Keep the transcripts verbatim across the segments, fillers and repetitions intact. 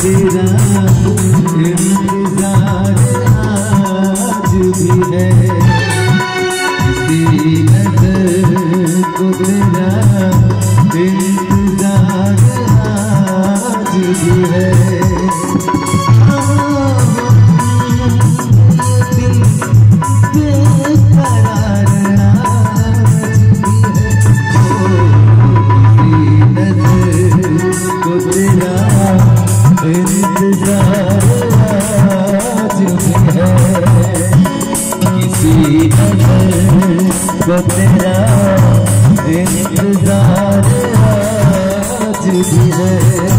तेरा इंतजार आज भी है, किसी नजर को तेरा इंतजार आज भी है। दिल बेकरार आज भी है, किसी नजर को तेरा इंतजार आज भी है, किसी नजर को तेरा इंतजार आज भी है।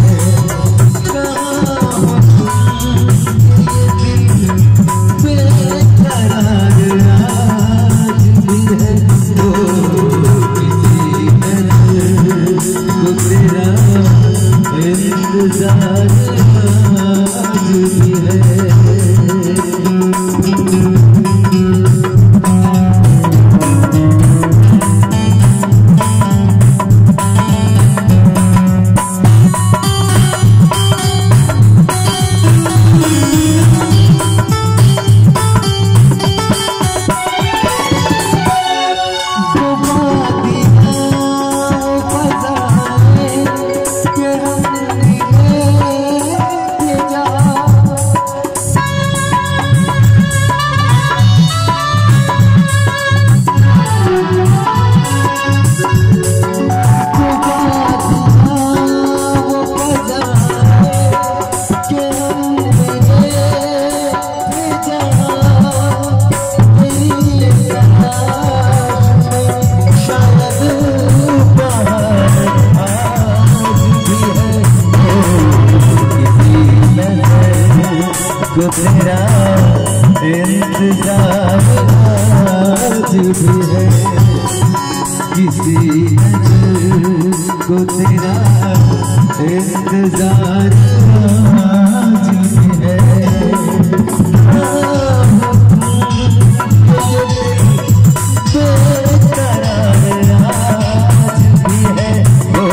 बेकरार आज भी है, ओ किसी नजर को तेरा इंतजार आज भी है। को तेरा इंतजार आज भी है, किसी नजर को तेरा इंतजार आज भी है। बेकरार आज भी है, ओ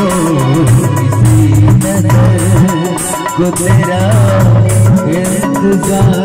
किसी नजर को तेरा इंतजार